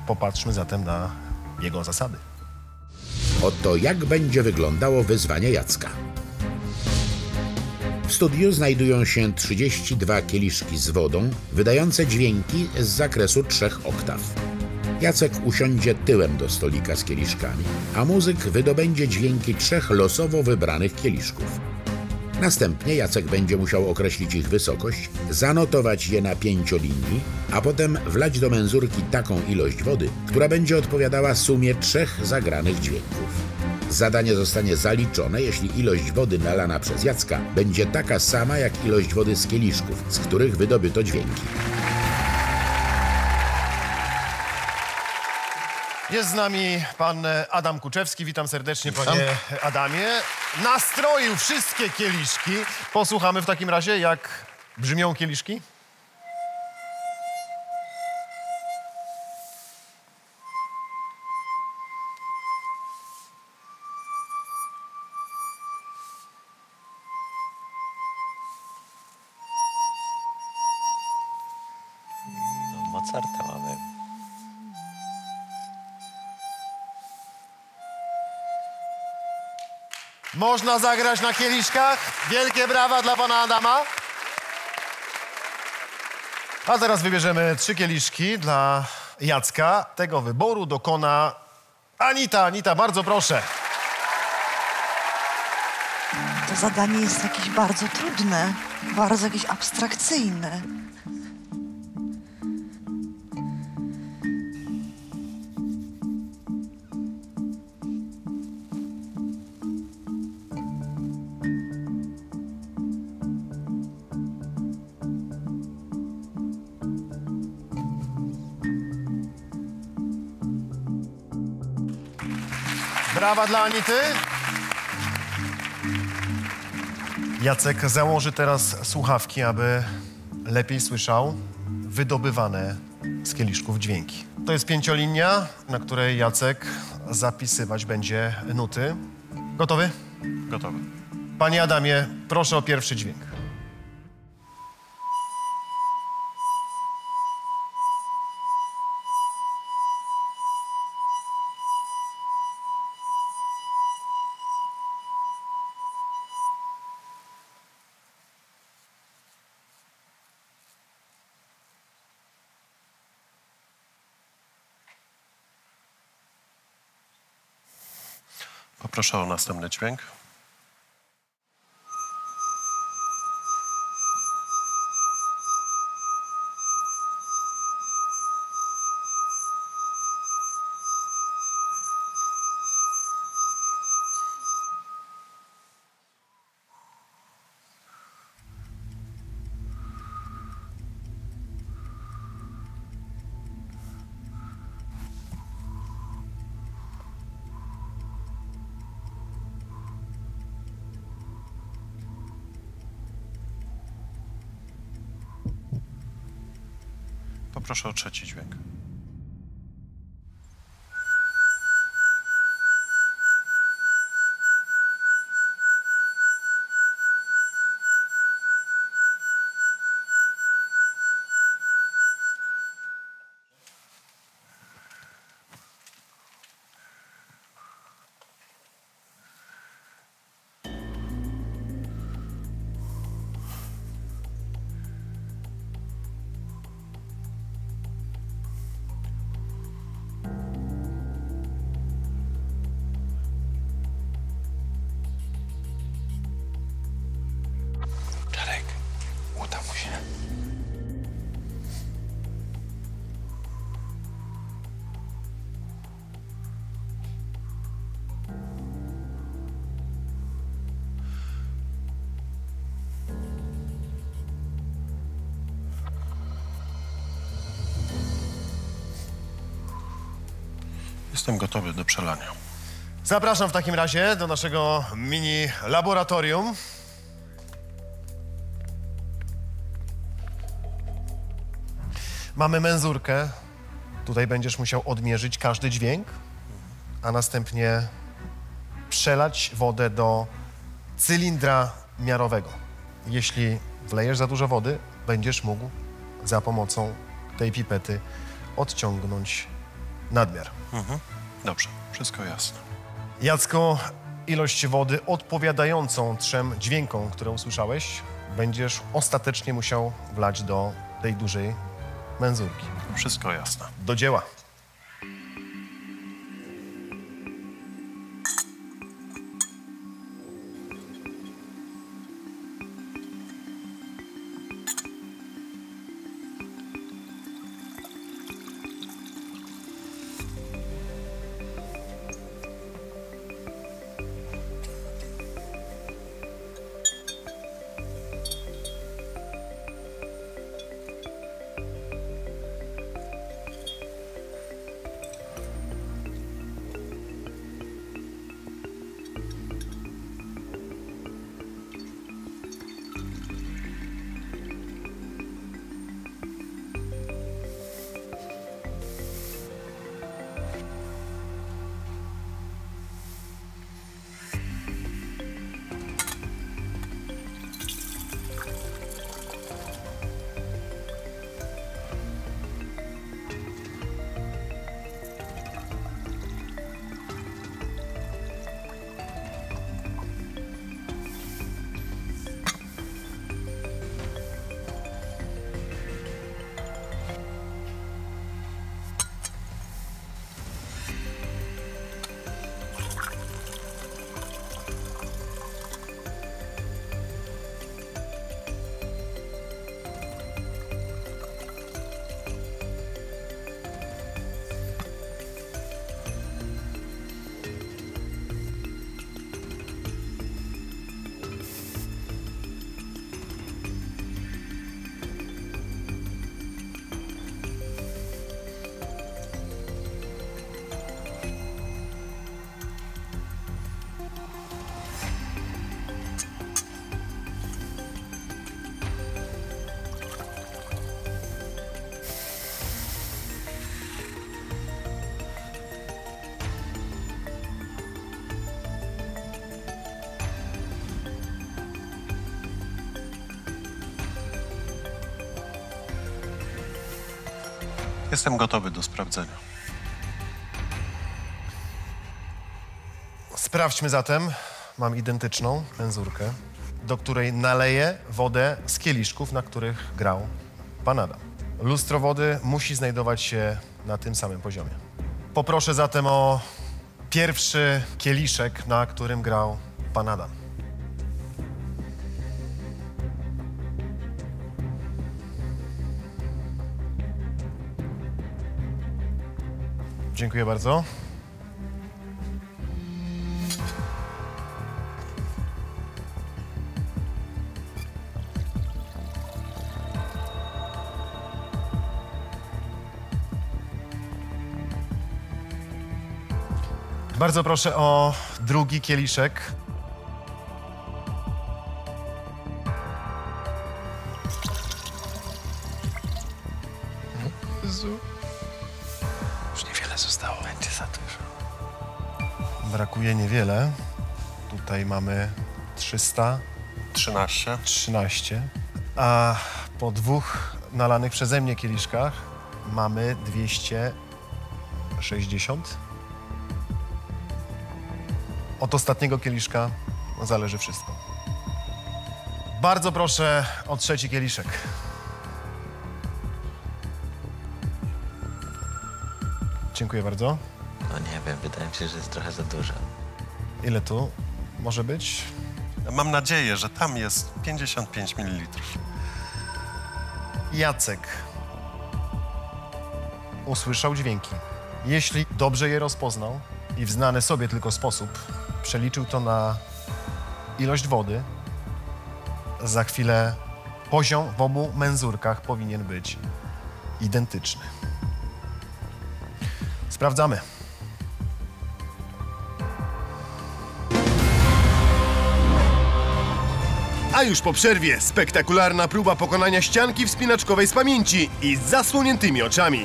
Popatrzmy zatem na jego zasady. Oto jak będzie wyglądało wyzwanie Jacka. W studiu znajdują się 32 kieliszki z wodą, wydające dźwięki z zakresu 3 oktaw. Jacek usiądzie tyłem do stolika z kieliszkami, a muzyk wydobędzie dźwięki 3 losowo wybranych kieliszków. Następnie Jacek będzie musiał określić ich wysokość, zanotować je na 5 linii, a potem wlać do menzurki taką ilość wody, która będzie odpowiadała sumie 3 zagranych dźwięków. Zadanie zostanie zaliczone, jeśli ilość wody nalana przez Jacka będzie taka sama jak ilość wody z kieliszków, z których wydobyto dźwięki. Jest z nami pan Adam Kuczewski. Witam serdecznie, panie Adamie. Nastroił wszystkie kieliszki. Posłuchamy w takim razie, jak brzmią kieliszki. No, Mozarta mamy. Można zagrać na kieliszkach. Wielkie brawa dla pana Adama. A teraz wybierzemy 3 kieliszki dla Jacka. Tego wyboru dokona Anita. Anita, bardzo proszę. To zadanie jest jakieś bardzo trudne, bardzo jakieś abstrakcyjne. Brawa dla Anity. Jacek założy teraz słuchawki, aby lepiej słyszał wydobywane z kieliszków dźwięki. To jest 5-linia, na której Jacek zapisywać będzie nuty. Gotowy? Gotowy. Panie Adamie, proszę o pierwszy dźwięk. Poproszę o następny dźwięk. Poproszę o trzeci dźwięk. Uda mu się. Jestem gotowy do przelania. Zapraszam w takim razie do naszego mini laboratorium. Mamy menzurkę. Tutaj będziesz musiał odmierzyć każdy dźwięk, a następnie przelać wodę do cylindra miarowego. Jeśli wlejesz za dużo wody, będziesz mógł za pomocą tej pipety odciągnąć nadmiar. Dobrze, wszystko jasne. Jacku, ilość wody odpowiadającą 3 dźwiękom, które usłyszałeś, będziesz ostatecznie musiał wlać do tej dużej menzurki. Wszystko jasne. Do dzieła. Jestem gotowy do sprawdzenia. Sprawdźmy zatem. Mam identyczną menzurkę, do której naleję wodę z kieliszków, na których grał pan Adam. Lustro wody musi znajdować się na tym samym poziomie. Poproszę zatem o pierwszy kieliszek, na którym grał pan Adam. Dziękuję bardzo. Bardzo proszę o drugi kieliszek. Już niewiele zostało. Będzie za dużo. Brakuje niewiele. Tutaj mamy 13. 313. A po 2 nalanych przeze mnie kieliszkach mamy 260. Od ostatniego kieliszka zależy wszystko. Bardzo proszę o trzeci kieliszek. Dziękuję bardzo. No nie wiem, wydaje mi się, że jest trochę za dużo. Ile tu może być? Mam nadzieję, że tam jest 55 ml. Jacek usłyszał dźwięki. Jeśli dobrze je rozpoznał i w znany sobie tylko sposób przeliczył to na ilość wody, za chwilę poziom w obu menzurkach powinien być identyczny. Sprawdzamy. A już po przerwie spektakularna próba pokonania ścianki wspinaczkowej z pamięci i z zasłoniętymi oczami.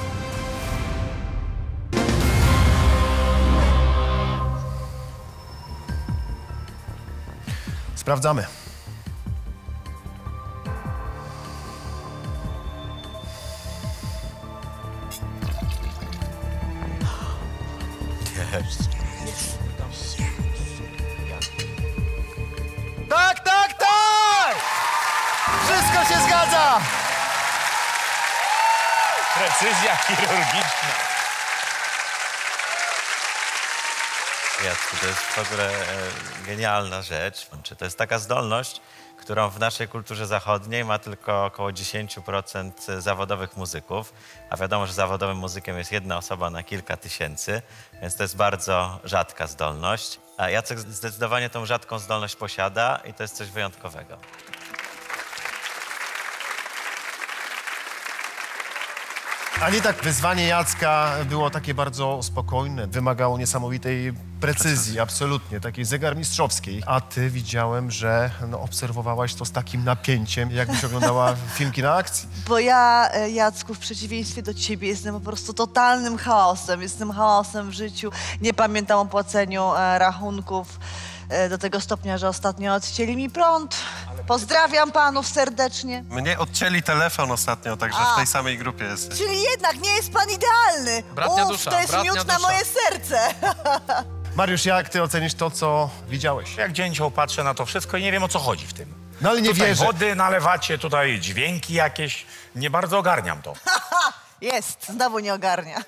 Sprawdzamy. Tak, tak, tak! Wszystko się zgadza! Precyzja chirurgiczna. Jacku, to jest w ogóle genialna rzecz. To jest taka zdolność, którą w naszej kulturze zachodniej ma tylko około 10% zawodowych muzyków, a wiadomo, że zawodowym muzykiem jest jedna osoba na kilka tysięcy, więc to jest bardzo rzadka zdolność. A Jacek zdecydowanie tą rzadką zdolność posiada i to jest coś wyjątkowego. Ani tak wyzwanie Jacka było takie bardzo spokojne, wymagało niesamowitej precyzji, absolutnie, takiej zegarmistrzowskiej. A ty widziałem, że obserwowałaś to z takim napięciem, jakbyś oglądała filmki na akcji. Bo ja, Jacku, w przeciwieństwie do ciebie jestem po prostu totalnym chaosem. Jestem chaosem w życiu. Nie pamiętam o płaceniu rachunków do tego stopnia, że ostatnio odcięli mi prąd. Pozdrawiam panów serdecznie. Mnie odcięli telefon ostatnio, także w tej samej grupie jesteś. Czyli jednak nie jest pan idealny. Bratnia dusza, to jest bratnia miód na dusza. moje serce. Mariusz, jak ty ocenisz to, co widziałeś? Jak dzięcioł patrzę na to wszystko i nie wiem, o co chodzi w tym. No ale nie Tutaj wierzę. wody nalewacie, tutaj dźwięki jakieś. Nie bardzo ogarniam to. Jest, znowu nie ogarnia.